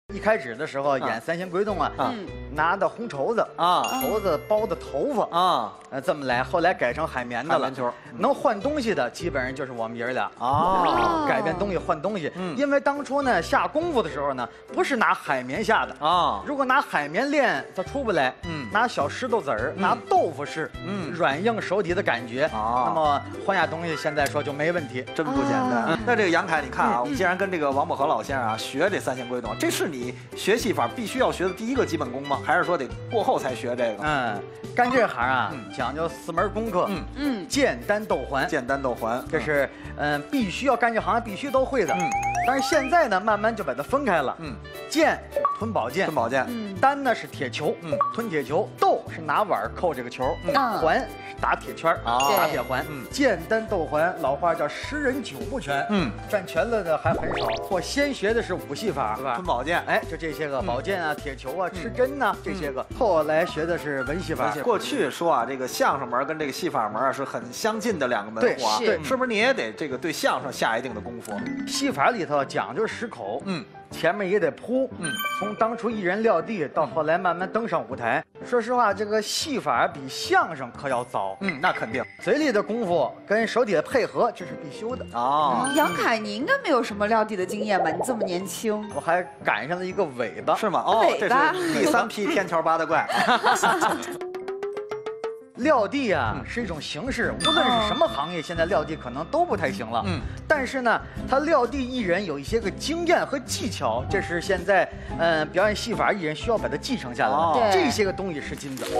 一开始的时候演三仙归洞啊，拿的红绸子啊，绸子包的头发啊，这么来，后来改成海绵的了。球能换东西的，基本上就是我们爷儿俩啊，改变东西换东西。因为当初呢下功夫的时候呢，不是拿海绵下的啊，如果拿海绵练，它出不来。拿小石头子儿，拿豆腐式，软硬手底的感觉啊。那么换下东西，现在说就没问题， 真不简单。那这个杨凯，你看啊，我们既然跟这个王宝和老先生啊学这三仙归洞，这是你学戏法必须要学的第一个基本功吗？还是说得过后才学这个？ 干这行啊，讲究4门功课。剑丹斗环， 剑丹斗环， 这是必须要干这行必须都会的。但是现在呢，慢慢就把它分开了。剑是吞宝剑， 吞宝剑； 丹呢是铁球，吞铁球；斗是拿碗扣这个球，环是打铁圈打铁环。剑丹斗环，老话叫10人9不全。占全了的还很少。我先学的是武戏法，是吧？ 吞宝剑， 哎，就这些个宝剑啊、铁球啊、持针呐这些个。后来学的是文戏法。 过去说啊，这个相声门跟这个戏法门啊是很相近的2个门户啊。对，是不是你也得这个对相声下一定的功夫？ 戏法里头讲究实口，前面也得铺，从当初一人撂地到后来慢慢登上舞台。说实话，这个戏法比相声可要早。 那肯定， 嘴里的功夫跟手底的配合，这是必修的啊。杨凯，你应该没有什么撂地的经验吧？你这么年轻， 我还赶上了一个尾巴， 是吗？哦，这是第3批天桥八大怪。 撂地啊是一种形式，无论是什么行业，现在撂地可能都不太行了。但是呢，他撂地艺人有一些个经验和技巧，这是现在表演戏法艺人需要把它继承下来的。这些个东西是金子。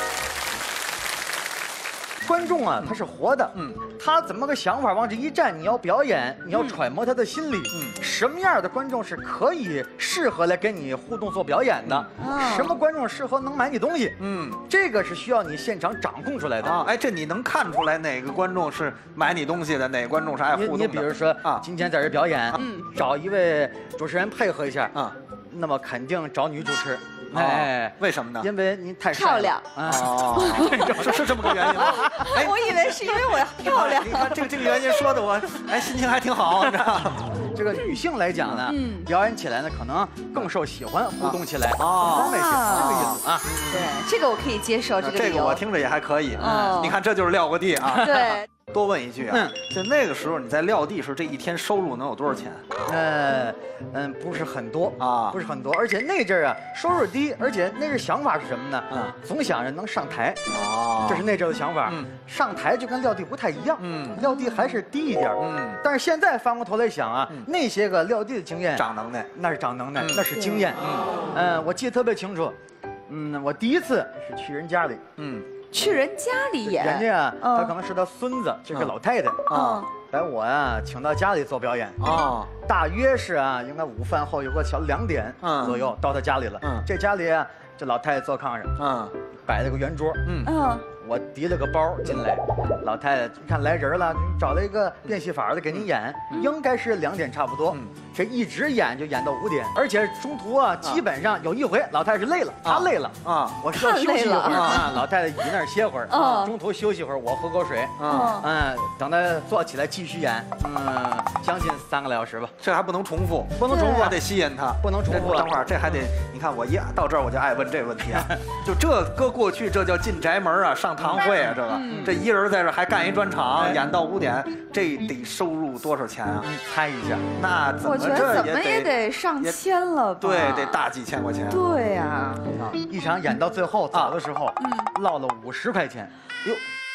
观众啊，他是活的，他怎么个想法往这一站，你要表演，你要揣摩他的心理，什么样的观众是可以适合来跟你互动做表演的，什么观众适合能买你东西，这个是需要你现场掌控出来的啊。 哎，这你能看出来哪个观众是买你东西的，哪个观众是爱互动的？ 你比如说啊，今天在这表演，找一位主持人配合一下啊，那么肯定找女主持。 哎，为什么呢？ 因为您太漂亮哦，是这么个原因吗？ 哎，我以为是因为我漂亮。 你看这个原因说的我，哎，心情还挺好，你知道吗？ 这个女性来讲呢，表演起来呢可能更受喜欢，互动起来啊， 这个意思啊。 对，这个我可以接受， 这个我听着也还可以。你看这就是撂过地啊。 对。 多问一句啊，就那个时候你在撂地时，这一天收入能有多少钱？ 不是很多啊， 不是很多，而且那阵儿啊收入低，而且那阵想法是什么呢？总想着能上台，这是那阵的想法。上台就跟撂地不太一样，撂地还是低一点，但是现在翻过头来想啊，那些个撂地的经验， 长能耐， 那是长能耐，那是经验。我记得特别清楚，我第一次是去人家里， 去人家里演， 人家啊，他可能是他孙子，这个老太太啊，把我呀请到家里做表演啊，大约是啊，应该午饭后有个小2点左右到他家里了。这家里啊，这老太太坐炕上，摆了个圆桌，我提了个包进来，老太太一看来人了，找了一个变戏法的给你演，应该是2点差不多，这一直演就演到5点，而且中途啊，基本上有一回老太太是累了，她累了啊，我需要休息一会儿啊，老太太倚那儿歇会儿，中途休息会儿，我喝口水，等她坐起来继续演，将近3个来小时吧， 这还不能重复， 不能重复， 还得吸引她， 不能重复。 等会儿这还得，你看我一到这儿我就爱问这个问题啊，就这搁过去这叫进宅门啊，上堂会啊，这一人在这还干一专场，演到5点，这得收入多少钱啊？ 猜一下， 那怎么这也得上千了吧？ 对，得大几千块钱。 对呀， 一场演到最后走的时候，落了50块钱。哟，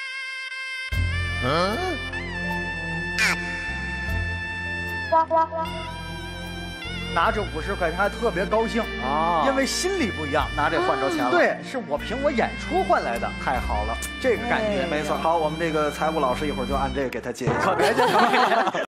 拿着50块钱还特别高兴啊，因为心里不一样， 拿这换着钱了。 对，是我凭我演出换来的， 太好了， 这个感觉没错。好，我们这个财务老师一会儿就按这个给他解。 可别介。